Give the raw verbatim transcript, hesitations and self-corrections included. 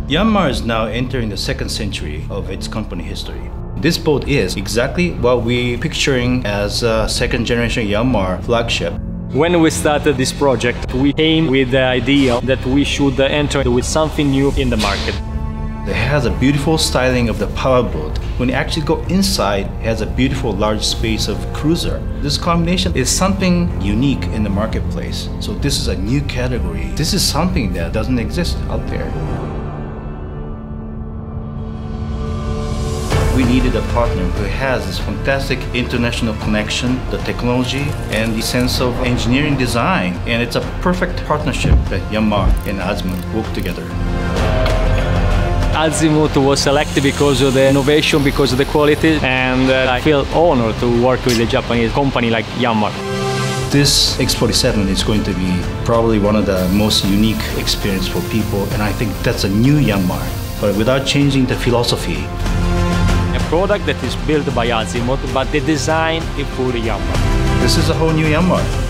Yanmar is now entering the second century of its company history. This boat is exactly what we're picturing as a second generation Yanmar flagship. When we started this project, we came with the idea that we should enter with something new in the market. It has a beautiful styling of the powerboat. When you actually go inside, it has a beautiful large space of cruiser. This combination is something unique in the marketplace. So this is a new category. This is something that doesn't exist out there. We needed a partner who has this fantastic international connection, the technology, and the sense of engineering design. And it's a perfect partnership that Yanmar and Azimut work together. Azimut was selected because of the innovation, because of the quality, and uh, I feel honored to work with a Japanese company like Yanmar. This X forty-seven is going to be probably one of the most unique experiences for people, and I think that's a new Yanmar, but without changing the philosophy. A product that is built by Azimut, but the design is fully Yanmar. This is a whole new Yanmar.